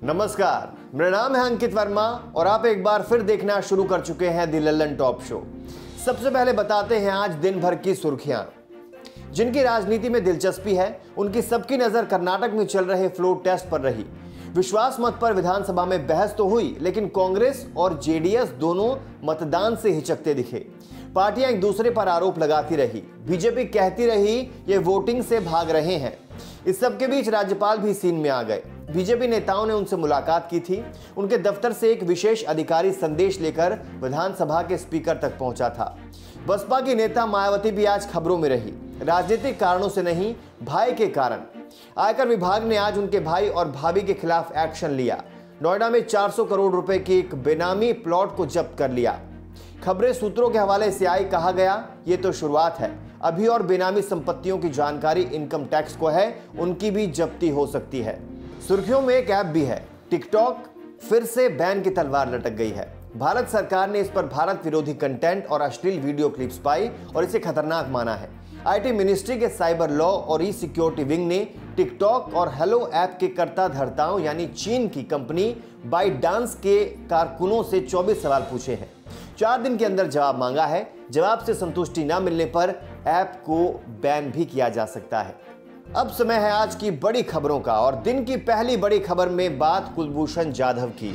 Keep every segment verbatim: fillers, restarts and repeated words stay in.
नमस्कार, मेरा नाम है अंकित वर्मा और आप एक बार फिर देखना शुरू कर चुके हैं दी लल्लनटॉप शो। सबसे पहले बताते हैं आज दिन भर की सुर्खियां। जिनकी राजनीति में दिलचस्पी है उनकी सबकी नजर कर्नाटक में चल रहे फ्लोर टेस्ट पर रही। विश्वास मत पर विधानसभा में बहस तो हुई, लेकिन कांग्रेस और जेडीएस दोनों मतदान से हिचकते दिखे। पार्टियां एक दूसरे पर आरोप लगाती रही। बीजेपी कहती रही ये वोटिंग से भाग रहे हैं। इस सब के बीच राज्यपाल भी सीन में आ गए। बीजेपी नेताओं ने उनसे मुलाकात की थी। उनके दफ्तर से एक विशेष अधिकारी संदेश लेकर विधानसभा के स्पीकर तक पहुंचा था। बसपा की नेता मायावती भी आज खबरों में रही, राजनीतिक कारणों से नहीं, भाई के कारण। आयकर विभाग ने आज उनके भाई और भाभी के खिलाफ एक्शन लिया। नोएडा में चार सौ करोड़ रुपए की एक बेनामी प्लॉट को जब्त कर लिया। खबरें सूत्रों के हवाले से आई, कहा गया ये तो शुरुआत है, अभी और बेनामी संपत्तियों की जानकारी इनकम टैक्स को है, उनकी भी जब्ती हो सकती है। सुर्खियों में एक ऐप भी है, टिकटॉक फिर से बैन की तलवार लटक गई है। भारत सरकार ने इस पर भारत विरोधी कंटेंट और अश्लील वीडियो क्लिप्स पाई और इसे खतरनाक माना है। आईटी मिनिस्ट्री के साइबर लॉ और ई सिक्योरिटी विंग ने टिकटॉक और हेलो ऐप के कर्ता धर्ताओं यानी चीन की कंपनी बाइटडांस के कारकुनों से चौबीस सवाल पूछे हैं। चार दिन के अंदर जवाब मांगा है। जवाब से संतुष्टि न मिलने पर ऐप को बैन भी किया जा सकता है। अब समय है आज की बड़ी खबरों का और दिन की पहली बड़ी खबर में बात कुलभूषण जाधव की।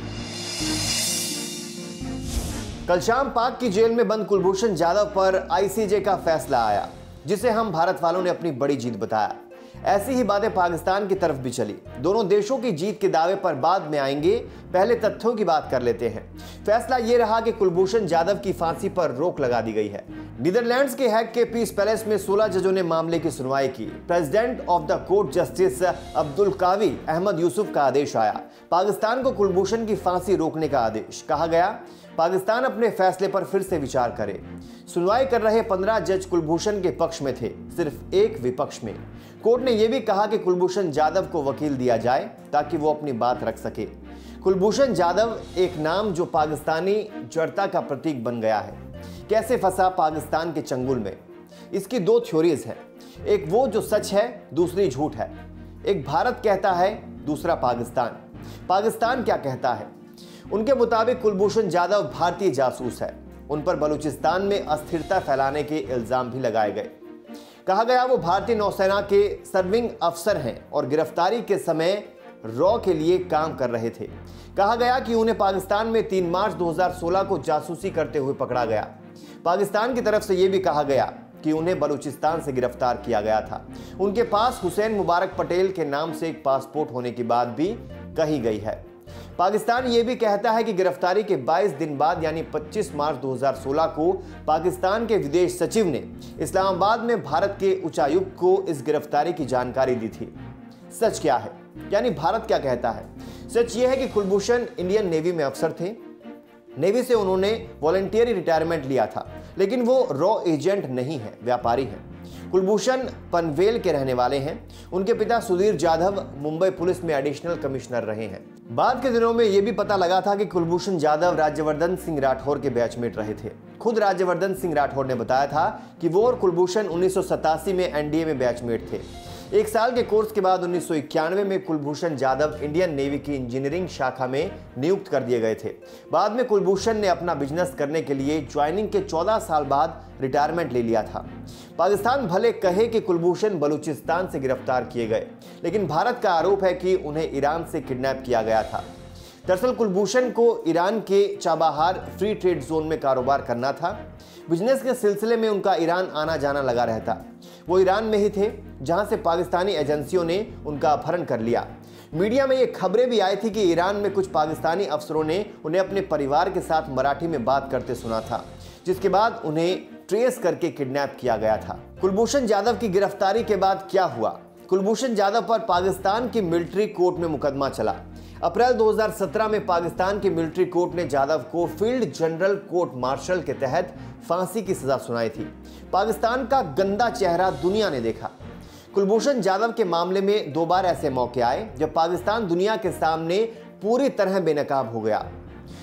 कल शाम पाक की जेल में बंद कुलभूषण जाधव पर आईसीजे का फैसला आया, जिसे हम भारत वालों ने अपनी बड़ी जीत बताया। ऐसी ही बातें पाकिस्तान की तरफ भी चली। दोनों देशों की जीत के दावे पर बाद में आएंगे, पहले तथ्यों की बात कर लेते हैं। फैसला यह रहा कि कुलभूषण जाधव की फांसी पर रोक लगा दी गई है। नीदरलैंड्स के हैग के पीस पैलेस में सोलह जजों ने मामले की सुनवाई की। President of the court justice Abdulqawi Ahmed Yusuf का आदेश आया। पाकिस्तान को कुलभूषण की फांसी रोकने का आदेश। कहा गया पाकिस्तान अपने फैसले पर फिर से विचार करे। सुनवाई कर रहे पंद्रह जज कुलभूषण के पक्ष में थे, सिर्फ एक विपक्ष में। कोर्ट ने यह भी कहा कि कुलभूषण जाधव को वकील दिया जाए ताकि वो अपनी बात रख सके। कुलभूषण जाधव एक नाम जो पाकिस्तानी जड़ता का प्रतीक बन गया है। कैसे फंसा पाकिस्तान के चंगुल में? इसकी दो थ्योरीज हैं, एक वो जो सच है, दूसरी झूठ है। एक भारत कहता है, दूसरा पाकिस्तान। पाकिस्तान क्या कहता है? उनके मुताबिक कुलभूषण जाधव भारतीय जासूस है। उन पर बलूचिस्तान में अस्थिरता फैलाने के इल्जाम भी लगाए गए। कहा गया वो भारतीय नौसेना के सर्विंग अफसर हैं और गिरफ्तारी के समय रॉ के लिए काम कर रहे थे। कहा गया कि उन्हें पाकिस्तान में तीन मार्च दो हज़ार सोलह को जासूसी करते हुए पकड़ा गया। पाकिस्तान की तरफ से यह भी कहा गया कि उन्हें बलूचिस्तान से गिरफ्तार किया गया था। उनके पास हुसैन मुबारक पटेल के नाम से एक पासपोर्ट होने की बात भी कही गई है। पाकिस्तान ये भी कहता है कि गिरफ्तारी के बाईस दिन बाद यानी पच्चीस मार्च दो हज़ार सोलह को पाकिस्तान के विदेश सचिव ने इस्लामाबाद में भारत के उच्चायुक्त को इस गिरफ्तारी की जानकारी दी थी। सच क्या है, यानी भारत क्या कहता है? सच ये है कि कुलभूषण इंडियन नेवी में अफसर थे। नेवी से उन्होंने वॉलंटियरी रिटायरमेंट लिया था, लेकिन वो रॉ एजेंट नहीं है, व्यापारी हैं। कुलभूषण पनवेल के रहने वाले हैं। उनके पिता सुधीर जाधव मुंबई पुलिस में एडिशनल कमिश्नर रहे हैं। बाद के दिनों में यह भी पता लगा था कि कुलभूषण जाधव राज्यवर्धन सिंह राठौर के बैचमेट रहे थे। खुद राज्यवर्धन सिंह राठौर ने बताया था कि वो और कुलभूषण उन्नीस सौ सतासी में एनडीए में बैचमेट थे। एक साल के कोर्स के बाद उन्नीस सौ इक्यानवे में कुलभूषण जाधव इंडियन नेवी की इंजीनियरिंग शाखा में नियुक्त कर दिए गए थे। बाद में कुलभूषण ने अपना बिजनेस करने के लिए ज्वाइनिंग के चौदह साल बाद रिटायरमेंट ले लिया था। पाकिस्तान भले कहे कि कुलभूषण बलूचिस्तान से गिरफ्तार किए गए, लेकिन भारत का आरोप है कि उन्हें ईरान से किडनैप किया गया था। दरअसल कुलभूषण को ईरान के चाबाहार फ्री ट्रेड जोन में कारोबार करना था। बिजनेस के सिलसिले में उनका ईरान आना जाना लगा रहता। वो ईरान में ही थे जहां से पाकिस्तानी एजेंसियों ने उनका अपहरण कर लिया। मीडिया में ये खबरें भी आई थी कि ईरान में कुछ पाकिस्तानी अफसरों ने उन्हें अपने परिवार के साथ मराठी में बात करते सुना था, जिसके बाद उन्हें ट्रेस करके किडनैप किया गया था। कुलभूषण जाधव की गिरफ्तारी के बाद क्या हुआ? कुलभूषण जाधव पर पाकिस्तान की मिलिट्री कोर्ट में मुकदमा चला। अप्रैल दो हज़ार सत्रह में पाकिस्तान की मिलिट्री कोर्ट ने जाधव को फील्ड जनरल कोर्ट मार्शल के तहत फांसी की सजा सुनाई थी। पाकिस्तान का गंदा चेहरा दुनिया ने देखा। कुलभूषण जाधव के मामले में दो बार ऐसे मौके आए जब पाकिस्तान दुनिया के सामने पूरी तरह बेनकाब हो गया।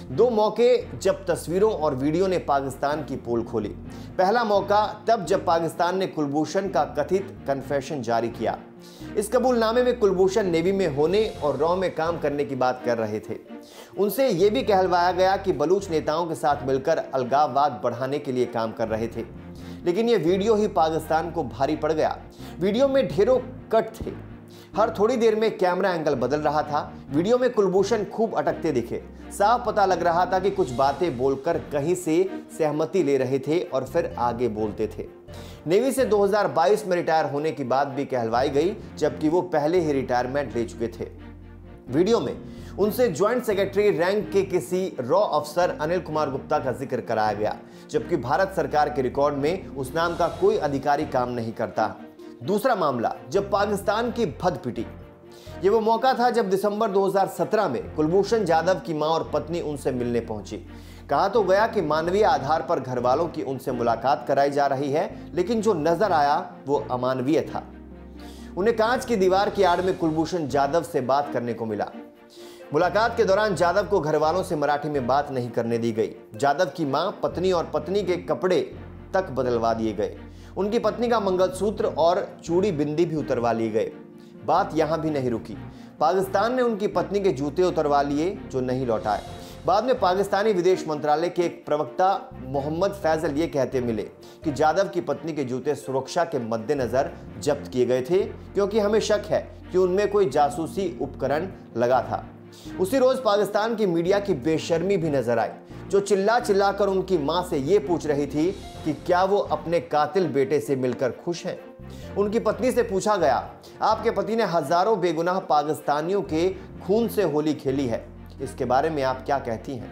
दो मौके जब तस्वीरों और वीडियो ने पाकिस्तान की पोल खोली। पहला मौका तब जब पाकिस्तान ने कुलभूषण का कथित कन्फेशन जारी किया। इस कबूलनामे में कुलभूषण नेवी में होने और रॉ में काम करने की बात कर रहे थे। उनसे यह भी कहलवाया गया कि बलूच नेताओं के साथ मिलकर अलगाववाद बढ़ाने के लिए काम कर रहे थे। लेकिन यह वीडियो ही पाकिस्तान को भारी पड़ गया। वीडियो में ढेरों कट थे, हर थोड़ी देर में कैमरा एंगल बदल रहा था। वीडियो में कुलभूषण खूब अटकते दिखे। साफ पता लग रहा था कि कुछ बातें बोलकर कहीं से सहमति ले रहे थे और फिर आगे बोलते थे। नेवी से दो हज़ार बाईस में रिटायर होने की बात भी कहलवाई गई, जबकि वो पहले ही रिटायरमेंट ले चुके थे। वीडियो में उनसे ज्वाइंट सेक्रेटरी रैंक के किसी रॉ अफसर अनिल कुमार गुप्ता का जिक्र कराया गया, जबकि भारत सरकार के रिकॉर्ड में उस नाम का कोई अधिकारी काम नहीं करता। दूसरा मामला जब पाकिस्तान की भद पिटी। ये वो मौका था जब दिसंबर दो हज़ार सत्रह में कुलभूषण जाधव की मां और पत्नी उनसे मिलने पहुंची। कहा तो गया कि मानवीय आधार पर घर वालों की उनसे मुलाकात कराई जा रही है, लेकिन जो नजर आया वो अमानवीय था। उन्हें कांच की दीवार की आड़ में कुलभूषण जाधव से बात करने को मिला। मुलाकात के दौरान जाधव को घर वालों से मराठी में बात नहीं करने दी गई। जाधव की मां, पत्नी और पत्नी के कपड़े तक बदलवा दिए गए। उनकी पत्नी का मंगलसूत्र और चूड़ी बिंदी भी उतरवा लिए गए। बात यहां भी नहीं रुकी। पाकिस्तान ने उनकी पत्नी के जूते उतरवा लिए, जो नहीं लौटाए। बाद में पाकिस्तानी विदेश मंत्रालय के एक प्रवक्ता मोहम्मद फैजल ये कहते मिले कि जाधव की पत्नी के जूते सुरक्षा के मद्देनजर जब्त किए गए थे, क्योंकि हमें शक है कि उनमें कोई जासूसी उपकरण लगा था। उसी रोज पाकिस्तान की मीडिया की बेशर्मी भी नजर आई, जो चिल्ला चिल्ला कर उनकी मां से ये पूछ रही थी कि क्या वो अपने कातिल बेटे से मिलकर खुश हैं। उनकी पत्नी से पूछा गया, आपके पति ने हजारों बेगुनाह पाकिस्तानियों के खून से होली खेली है, इसके बारे में आप क्या कहती हैं?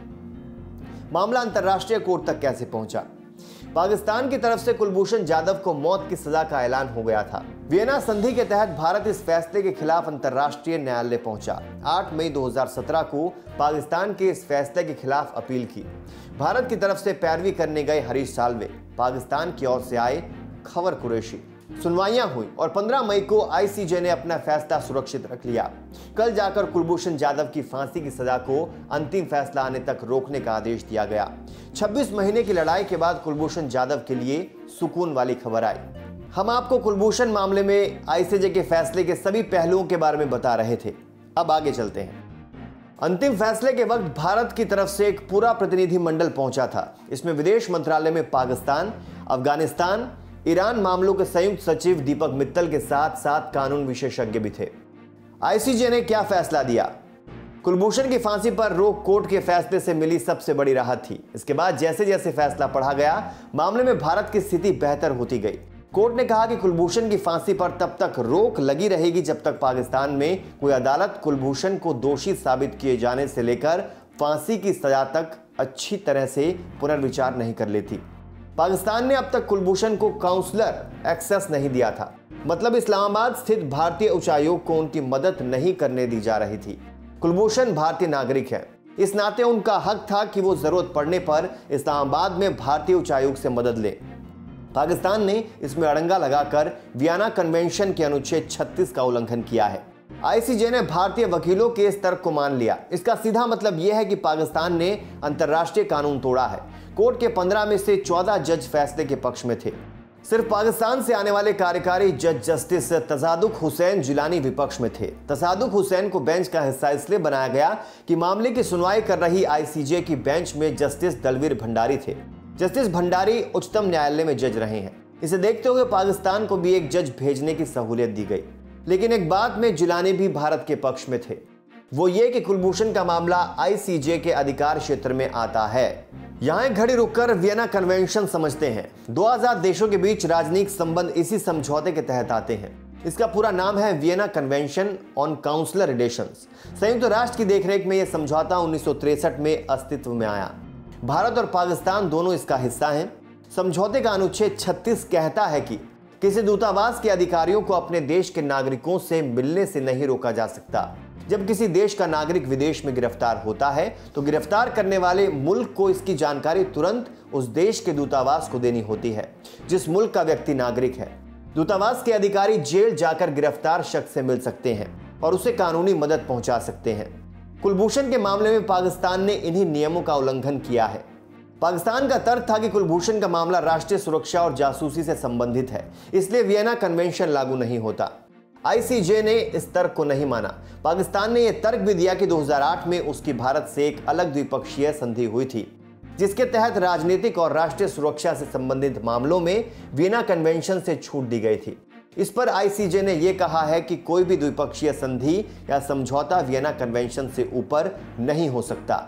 मामला अंतर्राष्ट्रीय कोर्ट तक कैसे पहुंचा? पाकिस्तान की तरफ से कुलभूषण जाधव को मौत की सजा का ऐलान हो गया था। वियना संधि के तहत भारत इस फैसले के खिलाफ अंतर्राष्ट्रीय न्यायालय पहुंचा। आठ मई दो हज़ार सत्रह को पाकिस्तान के इस फैसले के खिलाफ अपील की। भारत की तरफ से पैरवी करने गए हरीश साल्वे, पाकिस्तान की ओर से आए खबर कुरैशी। सुनवाइयां हुई और पंद्रह मई को आईसीजे ने अपना फैसला सुरक्षित रख लिया। कल जाकर कुलभूषण जाधव की फांसी की सजा को अंतिम फैसला आने तक रोकने का आदेश दिया गया। छब्बीस महीने की लड़ाई के बाद कुलभूषण जाधव के लिए सुकून वाली खबर आई। हम आपको कुलभूषण मामले में आईसीजे के फैसले के सभी पहलुओं के बारे में बता रहे थे। अब आगे चलते हैं। अंतिम फैसले के वक्त भारत की तरफ से एक पूरा प्रतिनिधिमंडल पहुंचा था। इसमें विदेश मंत्रालय में पाकिस्तान, अफगानिस्तान, ईरान मामलों के संयुक्त सचिव दीपक मित्तल के साथ साथ कानून विशेषज्ञ भी थे। आईसीजे ने क्या फैसला दिया? कुलभूषण की फांसी पर रोक कोर्ट के फैसले से मिली सबसे बड़ी राहत थी। इसके बाद जैसे जैसे फैसला पढ़ा गया, मामले में भारत की स्थिति बेहतर होती गई। कोर्ट ने कहा कि कुलभूषण की फांसी पर तब तक रोक लगी रहेगी जब तक पाकिस्तान में कोई अदालत कुलभूषण को दोषी साबित किए जाने से लेकर फांसी की सजा तक अच्छी तरह से पुनर्विचार नहीं कर लेती। पाकिस्तान ने अब तक कुलभूषण को काउंसलर एक्सेस नहीं दिया था, मतलब इस्लामाबाद स्थित भारतीय उच्चायोग को उनकी मदद नहीं करने दी जा रही थी। कुलभूषण भारतीय नागरिक है, इस नाते उनका हक था कि वो जरूरत पड़ने पर इस्लामाबाद में भारतीय उच्चायोग से मदद ले। पाकिस्तान ने इसमें अड़ंगा लगाकर वियना कन्वेंशन के अनुच्छेद छत्तीस का उल्लंघन किया है। आईसीजे ने भारतीय वकीलों के इस तर्क को मान लिया। इसका सीधा मतलब यह है कि पाकिस्तान ने अंतर्राष्ट्रीय कानून तोड़ा है। कोर्ट के पंद्रह में से चौदह जज फैसले के पक्ष में थे। सिर्फ पाकिस्तान से आने वाले कार्यकारी जज जस्टिस तसादुक हुसैन जिलानी विपक्ष में थे। तसादुक हुसैन को बेंच का हिस्सा इसलिए बनाया गया कि मामले की सुनवाई कर रही आईसीजे की बेंच में जस्टिस दलवीर भंडारी थे। जस्टिस भंडारी उच्चतम न्यायालय में जज रहे हैं। इसे देखते हुए पाकिस्तान को भी एक जज भेजने की सहूलियत दी गई। लेकिन एक बात में जिलानी भी भारत के पक्ष में थे, वो ये कि कुलभूषण का मामला आईसीजे के अधिकार क्षेत्र में आता है। यहाँ एक घड़ी रुककर वियना कन्वेंशन समझते हैं। दो आजाद देशों के बीच राजनयिक संबंध इसी समझौते के तहत आते हैं। इसका पूरा नाम है Vienna convention on consular relations. संयुक्त राष्ट्र की देखरेख में यह समझौता उन्नीस सौ तिरसठ में अस्तित्व में आया। भारत और पाकिस्तान दोनों इसका हिस्सा हैं। समझौते का अनुच्छेद छत्तीस कहता है कि किसी दूतावास के अधिकारियों को अपने देश के नागरिकों से मिलने से नहीं रोका जा सकता। जब किसी देश का नागरिक विदेश में गिरफ्तार होता है तो गिरफ्तार करने वाले मुल्क को इसकी जानकारी तुरंत उस देश के दूतावास को देनी होती है जिस मुल्क का व्यक्ति नागरिक है। दूतावास के अधिकारी जेल जाकर गिरफ्तार शख्स से मिल सकते हैं और उसे कानूनी मदद पहुंचा सकते हैं। कुलभूषण के मामले में पाकिस्तान ने इन्हीं नियमों का उल्लंघन किया है। पाकिस्तान का तर्क था कि कुलभूषण का मामला राष्ट्रीय सुरक्षा और जासूसी से संबंधित है, इसलिए वियना कन्वेंशन लागू नहीं होता। आईसीजे ने इस तर्क को नहीं माना। पाकिस्तान ने यह तर्क भी दिया कि दो हज़ार आठ में उसकी भारत से एक अलग द्विपक्षीय संधि हुई थी, जिसके तहत राजनीतिक और राष्ट्रीय सुरक्षा से संबंधित मामलों में वियना कन्वेंशन से छूट दी गई थी। इस पर आईसीजे ने यह कहा है कि कोई भी द्विपक्षीय संधि या समझौता वियना कन्वेंशन से ऊपर नहीं हो सकता।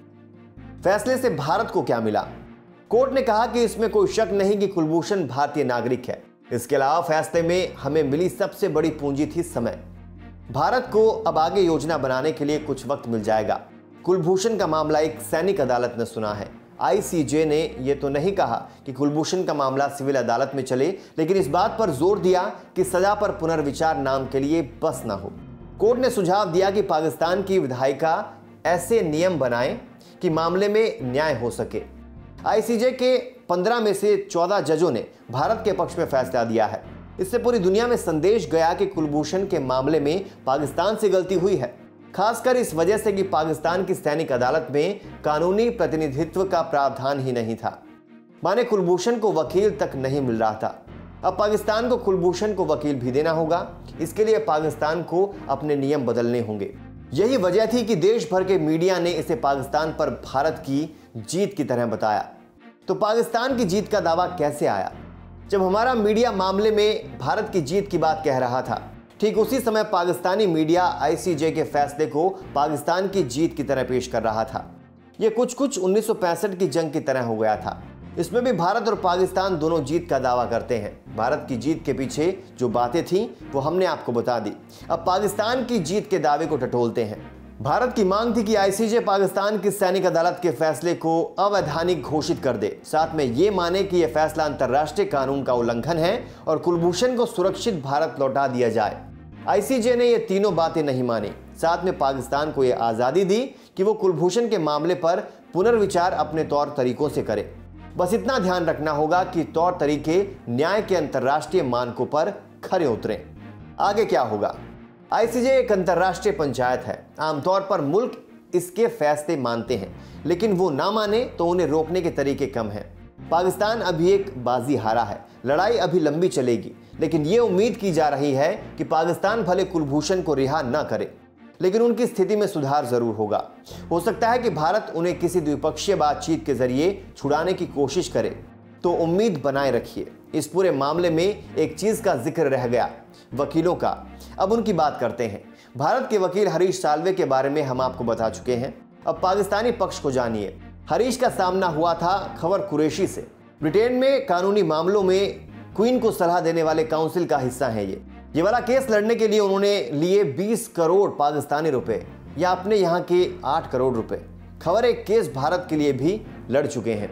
फैसले से भारत को क्या मिला? कोर्ट ने कहा कि इसमें कोई शक नहीं कि कुलभूषण भारतीय नागरिक है। इसके अलावा फैसले में हमें मिली सबसे बड़ी पूंजी थी समय। भारत को अब आगे योजना बनाने के लिए कुछ वक्त मिल जाएगा। कुलभूषण का मामला एक सैनिक अदालत ने सुना है। आईसीजे ने यह तो नहीं कहा कि कुलभूषण का मामला सिविल अदालत में चले, लेकिन इस बात पर जोर दिया कि सजा पर पुनर्विचार नाम के लिए बस न हो। कोर्ट ने सुझाव दिया कि पाकिस्तान की विधायिका ऐसे नियम बनाए कि मामले में न्याय हो सके। आईसीजे के पंद्रह में से चौदह जजों ने भारत के पक्ष में फैसला दिया है। इससे पूरी दुनिया में संदेश गया कि कुलभूषण के मामले में पाकिस्तान से गलती हुई है, खासकर इस वजह से कि पाकिस्तान की सैनिक अदालत में कानूनी प्रतिनिधित्व का प्रावधान ही नहीं था। माने कुलभूषण को वकील तक नहीं मिल रहा था। अब पाकिस्तान को कुलभूषण को वकील भी देना होगा। इसके लिए पाकिस्तान को अपने नियम बदलने होंगे। यही वजह थी कि देश भर के मीडिया ने इसे पाकिस्तान पर भारत की जीत की तरह बताया। तो पाकिस्तान की जीत का दावा कैसे आया? जब हमारा मीडिया मामले में भारत की जीत की बात कह रहा था, ठीक उसी समय पाकिस्तानी मीडिया आईसीजे के फैसले को पाकिस्तान की जीत की तरह पेश कर रहा था। यह कुछ कुछ उन्नीस सौ पैंसठ की जंग की तरह हो गया था। इसमें भी भारत और पाकिस्तान दोनों जीत का दावा करते हैं। भारत की जीत के पीछे जो बातें थीं वो हमने आपको बता दी। अब पाकिस्तान की जीत के दावे को टटोलते हैं। भारत की मांग थी कि आईसीजे पाकिस्तान की सैनिक अदालत के फैसले को अवैधानिक घोषित कर दे, साथ में ये माने कि यह फैसला अंतर्राष्ट्रीय कानून का उल्लंघन है और कुलभूषण को सुरक्षित भारत लौटा दिया जाए। आईसीजे ने ये तीनों बातें नहीं मानी। साथ में पाकिस्तान को यह आजादी दी कि वो कुलभूषण के मामले पर पुनर्विचार अपने तौर तरीकों से करे। बस इतना ध्यान रखना होगा कि तौर तरीके न्याय के अंतर्राष्ट्रीय मानकों पर खरे उतरें। आगे क्या होगा? आईसीजे एक अंतर्राष्ट्रीय पंचायत है। आमतौर पर मुल्क इसके फैसले मानते हैं, लेकिन वो ना माने तो उन्हें रोकने के तरीके कम हैं। पाकिस्तान अभी एक बाजी हारा है। लड़ाई अभी लंबी चलेगी, लेकिन ये उम्मीद की जा रही है कि पाकिस्तान भले कुलभूषण को रिहा न करे, लेकिन उनकी स्थिति में सुधार जरूर होगा। हो सकता है कि भारत उन्हें किसी द्विपक्षीय बातचीत के जरिए छुड़ाने की कोशिश करे। तो उम्मीद बनाए रखिए। इस पूरे मामले में एक चीज का जिक्र रह गया, वकीलों का। अब उनकी बात करते हैं। भारत के वकील हरीश साल्वे के बारे में हम आपको बता चुके हैं। अब पाकिस्तानी पक्ष को जानिए। हरीश का सामना हुआ था खबर कुरैशी से। ब्रिटेन में कानूनी मामलों में क्वीन को सलाह देने वाले काउंसिल का हिस्सा है ये ये वाला केस लड़ने के लिए उन्होंने लिए बीस करोड़ पाकिस्तानी रुपए या अपने यहाँ के आठ करोड़ रुपए। खबर एक केस भारत के लिए भी लड़ चुके हैं।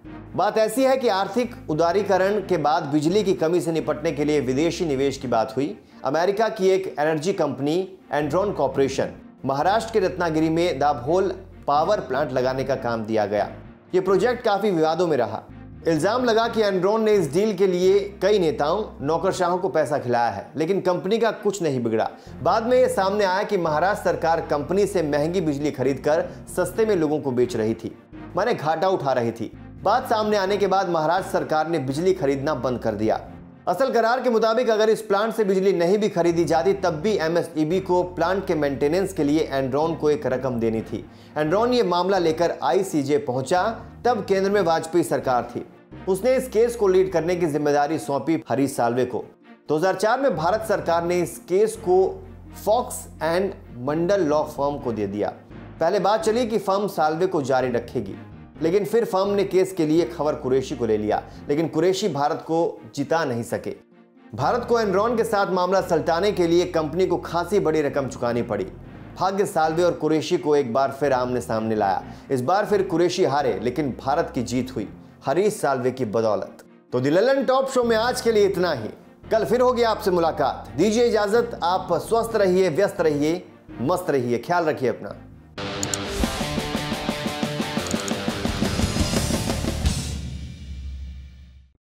बात ऐसी है कि आर्थिक उदारीकरण के बाद बिजली की कमी से निपटने के लिए विदेशी निवेश की बात हुई। अमेरिका की एक energy company Enron corporation Maharashtra के रत्नागिरी में दाभोल पावर प्लांट लगाने का काम दिया गया। ये प्रोजेक्ट काफी विवादों में रहा। इल्जाम लगा कि एनड्रॉन ने इस डील के लिए कई नेताओं नौकरशाहों को पैसा खिलाया है, लेकिन कंपनी का कुछ नहीं बिगड़ा। बाद में यह सामने आया कि महाराष्ट्र सरकार कंपनी से महंगी बिजली खरीदकर सस्ते में लोगों को बेच रही थी, माने घाटा उठा रही थी। बात सामने आने के बाद महाराष्ट्र सरकार ने बिजली खरीदना बंद कर दिया। असल करार के मुताबिक अगर इस प्लांट से बिजली नहीं भी खरीदी जाती तब भी एमएसईबी को प्लांट के मेंटेनेंस के लिए एनड्रॉन को एक रकम देनी थी। एनड्रॉन ये मामला लेकर आईसीजे पहुंचा, तब केंद्र में वाजपेयी सरकार थी। उसने इस केस को लीड करने की जिम्मेदारी सौंपी हरीश साल्वे को। दो हज़ार चार में भारत सरकार ने इस केस को Fox and Mandal law firm को दे दिया। पहले बात चली कि फर्म साल्वे को जारी रखेगी, लेकिन फिर फर्म ने केस के लिए खबर कुरैशी को ले लिया, लेकिन कुरैशी भारत को जिता नहीं सके। भारत को एनड्रॉन के साथ मामला सलटाने के लिए कंपनी को खासी बड़ी रकम चुकानी पड़ी। भाग्य साल्वे और कुरैशी को एक बार फिर आमने सामने लाया। इस बार फिर कुरैशी हारे, लेकिन भारत की जीत हुई हरीश साल्वे की बदौलत। तो द लल्लनटॉप शो में आज के लिए इतना ही। कल फिर होगी आपसे मुलाकात। दीजिए इजाजत। आप स्वस्थ रहिए, व्यस्त रहिए, मस्त रहिए, ख्याल रखिए अपना।